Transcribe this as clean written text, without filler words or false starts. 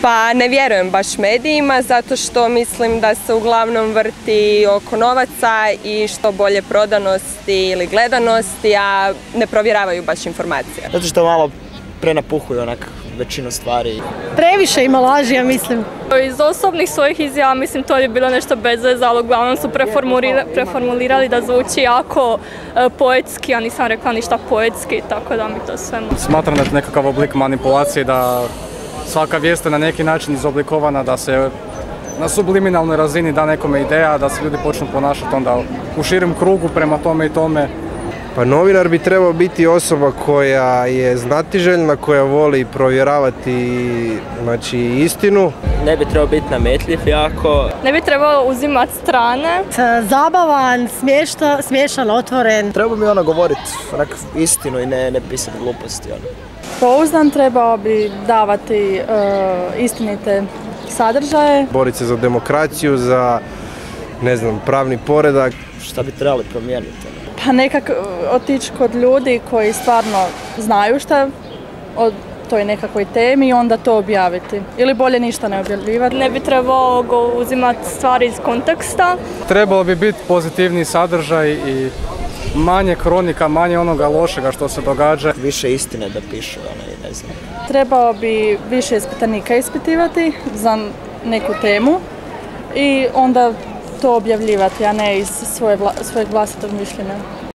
Pa ne vjerujem baš medijima zato što mislim da se uglavnom vrti oko novaca i što bolje prodanosti ili gledanosti, a ne provjeravaju baš informacije. Zato što malo prenapuhuju onak većinu stvari. Previše ima laži, ja mislim. Iz osobnih svojih izjava, mislim, to je bilo nešto bez veze, ali uglavnom su preformulirali da zvuči jako poetski, a nisam rekla ništa poetski, tako da mi to sve može. Smatram da je nekakav oblik manipulacije, da svaka vijest je na neki način izoblikovana, da se na subliminalnoj razini da nekome ideja, da se ljudi počnu ponašati onda u širem krugu prema tome i tome. Pa novinar bi trebao biti osoba koja je znatiželjna, koja voli provjeravati istinu. Ne bi trebao biti nametljiv jako. Ne bi trebao uzimati strane. Zabavan, smiješan, otvoren. Trebao bi govoriti istinu i ne pisati gluposti. Pouzdan, trebao bi davati istinite sadržaje. Boriti se za demokraciju, za pravni poredak. Šta bi trebali promijeniti? Pa nekako otići kod ljudi koji stvarno znaju šta o toj nekakvoj temi i onda to objaviti. Ili bolje ništa ne objavljivati. Ne bi trebao uzimati stvari iz konteksta. Trebalo bi biti pozitivniji sadržaj i manje kronika, manje onoga lošega što se događa. Više istine da pišu, ne znam. Trebao bi više ispitanika ispitivati za neku temu i onda to objavljivati, a ne iz svojeg vlastitog mišljenja.